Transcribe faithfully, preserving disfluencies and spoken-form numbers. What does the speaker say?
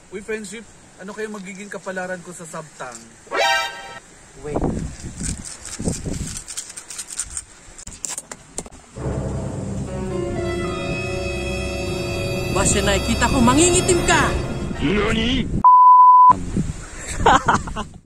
Uy, friendship, ano kayo magiging kapalaran ko sa Sabtang? Wait. Basta nakikita ko mangingitim ka! Nani?